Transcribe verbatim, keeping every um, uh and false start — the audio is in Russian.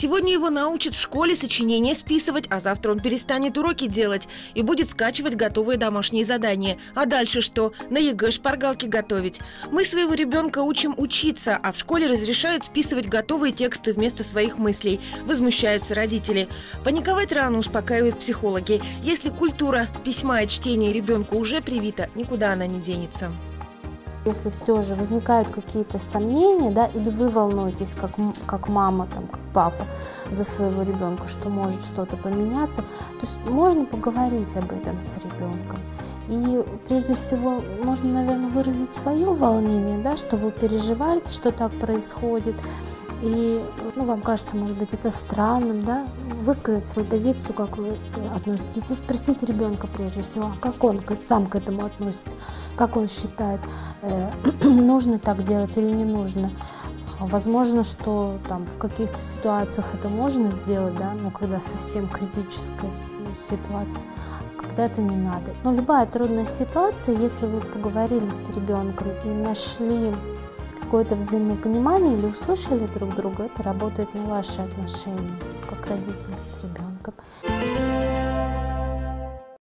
Сегодня его научат в школе сочинения списывать, а завтра он перестанет уроки делать и будет скачивать готовые домашние задания. А дальше что? На ЕГЭ шпаргалки готовить. Мы своего ребенка учим учиться, а в школе разрешают списывать готовые тексты вместо своих мыслей. Возмущаются родители. Паниковать рано, успокаивают психологи. Если культура письма и чтения ребенку уже привита, никуда она не денется. Если все же возникают какие-то сомнения, да, или вы волнуетесь, как, как мама, там, как папа, за своего ребенка, что может что-то поменяться, то есть можно поговорить об этом с ребенком. И прежде всего можно, наверное, выразить свое волнение, да, что вы переживаете, что так происходит. И ну, вам кажется, может быть, это странным, да, высказать свою позицию, как вы относитесь, и спросить ребенка прежде всего, как он сам к этому относится, как он считает, э, нужно так делать или не нужно. Возможно, что там в каких-то ситуациях это можно сделать, да, но когда совсем критическая ситуация, когда это не надо. Но любая трудная ситуация, если вы поговорили с ребенком и нашли какое-то взаимопонимание или услышали друг друга, это работает на ваши отношения, как родители с ребенком.